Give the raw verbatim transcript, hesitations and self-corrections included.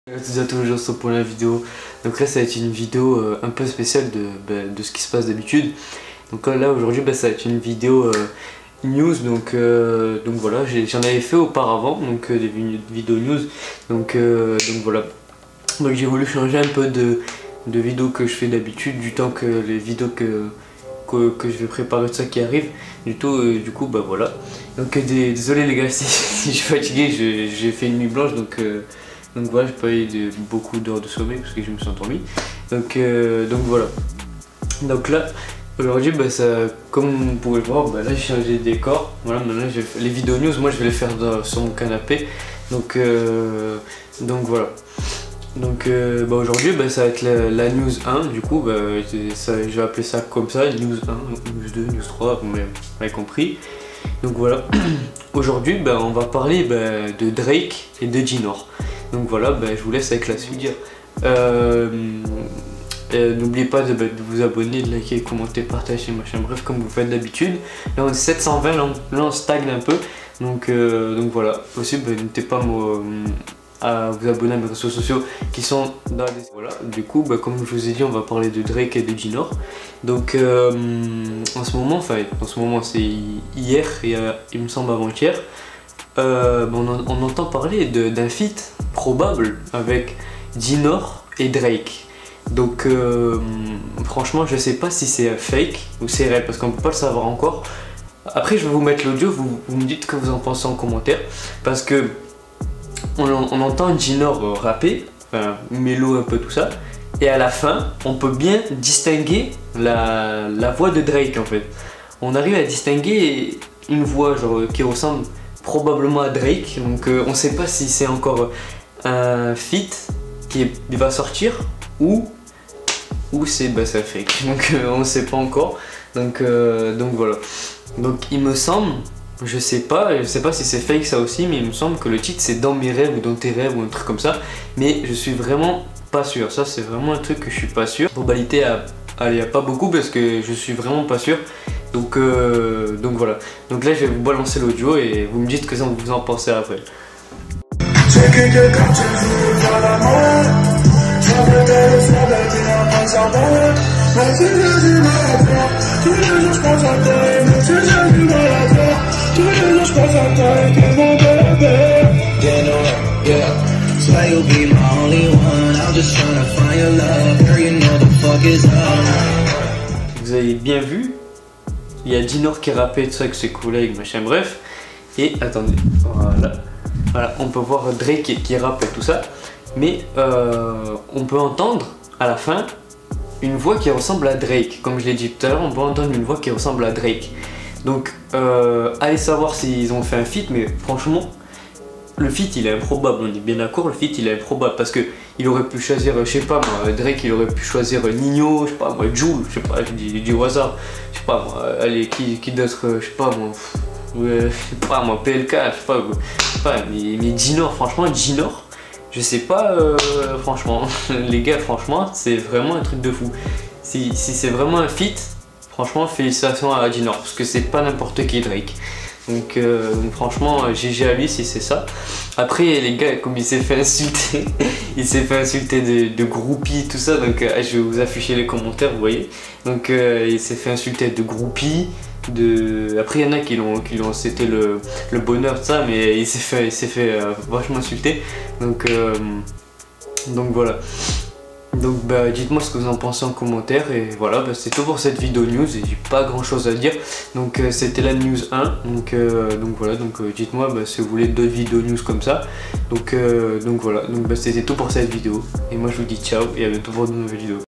Salut à tous, je retrouve pour la vidéo. Donc là ça va être une vidéo euh, un peu spéciale de, bah, de ce qui se passe d'habitude. Donc là, là aujourd'hui bah, ça va être une vidéo euh, news. Donc, euh, donc voilà, j'en avais fait auparavant donc euh, des vidéos news. Donc, euh, donc voilà. Donc j'ai voulu changer un peu de, de vidéos que je fais d'habitude, du temps que les vidéos que, que, que je vais préparer de ça qui arrive. Du, tout, euh, du coup bah voilà. Donc euh, désolé les gars si, si je suis fatigué, j'ai fait une nuit blanche donc euh, Donc voilà, j'ai pas eu de, beaucoup d'heures de sommeil parce que je me suis endormi. Donc, euh, donc voilà. Donc là, aujourd'hui, bah, ça, comme vous pouvez le voir, bah, là j'ai changé de décor. Voilà, maintenant je vais, les vidéos news, moi je vais les faire dans, sur mon canapé. Donc, euh, donc voilà. Donc euh, bah, aujourd'hui, bah, ça va être la, la news un. Du coup, bah, ça, je vais appeler ça comme ça, news un, news deux, news trois, vous m'avez compris. Donc voilà. Aujourd'hui, bah, on va parler bah, de Drake et de Jinor. Donc voilà, bah, je vous laisse avec la suite. Euh, euh, N'oubliez pas de, bah, de vous abonner, de liker, commenter, partager, machin, bref, comme vous faites d'habitude. Là on est sept cent vingt, là on, là on stagne un peu. Donc, euh, donc voilà, aussi bah, n'hésitez pas à, à vous abonner à mes réseaux sociaux qui sont dans la description. Voilà, du coup, bah, comme je vous ai dit, on va parler de Drake et de Jinor. Donc euh, en ce moment, enfin en ce moment c'est hier et euh, il me semble avant-hier. Euh, on, on entend parler d'un feat probable avec Jinor et Drake. Donc euh, franchement je sais pas si c'est fake ou c'est réel parce qu'on peut pas le savoir encore. Après je vais vous mettre l'audio, vous, vous me dites ce que vous en pensez en commentaire. Parce que on, on entend Jinor rapper, enfin mélo un peu tout ça. Et à la fin on peut bien distinguer la, la voix de Drake en fait. On arrive à distinguer une voix genre qui ressemble probablement à Drake, donc euh, on sait pas si c'est encore un feat qui est, va sortir ou ou c'est bah, ça fake, donc euh, on sait pas encore, donc euh, donc voilà. Donc il me semble, je sais pas, je sais pas si c'est fake ça aussi, mais il me semble que le titre c'est Dans mes rêves ou Dans tes rêves ou un truc comme ça, mais je suis vraiment pas sûr. Ça c'est vraiment un truc que je suis pas sûr. Probabilité à allez, y a pas beaucoup parce que je suis vraiment pas sûr. Donc, euh, donc voilà, donc là je vais vous balancer l'audio et vous me dites ce que vous en pensez après. Vous avez bien vu, il y a Jinor qui rappait tout ça avec ses collègues, machin, bref. Et attendez, voilà, voilà, on peut voir Drake qui, qui rappe et tout ça. Mais euh, on peut entendre à la fin une voix qui ressemble à Drake. Comme je l'ai dit tout à l'heure, on peut entendre une voix qui ressemble à Drake. Donc, euh, allez savoir s'ils ont fait un feat, mais franchement, le feat il est improbable, on est bien d'accord, le feat il est improbable parce que il aurait pu choisir, je sais pas moi, Drake il aurait pu choisir Nino, je sais pas moi, Jul, je sais pas, je dis, je dis au hasard, je sais pas moi, allez, qui, qui d'autre, je sais pas moi, ouais, je sais pas moi, P L K, je sais pas, je sais pas, mais, mais Jinor, franchement, Jinor, je sais pas, euh, franchement, les gars, franchement, c'est vraiment un truc de fou. Si, si c'est vraiment un feat, franchement, félicitations à Jinor, parce que c'est pas n'importe qui Drake. Donc, euh, donc franchement G G à lui si c'est ça. Après les gars, comme il s'est fait insulter il s'est fait insulter de, de groupie tout ça, donc euh, je vais vous afficher les commentaires, vous voyez. Donc euh, il s'est fait insulter de groupie de... Après il y en a qui l'ont qui l'ont c'était le, le bonheur de ça, mais il s'est fait, il s'est fait euh, vachement insulter. Donc, euh, donc voilà. Donc bah, dites-moi ce que vous en pensez en commentaire et voilà, bah, c'est tout pour cette vidéo news et j'ai pas grand chose à dire. Donc euh, c'était la news un, donc, euh, donc voilà, donc euh, dites-moi bah, si vous voulez d'autres vidéos news comme ça. Donc, euh, donc voilà, donc bah, c'était tout pour cette vidéo et moi je vous dis ciao et à bientôt pour de nouvelles vidéos.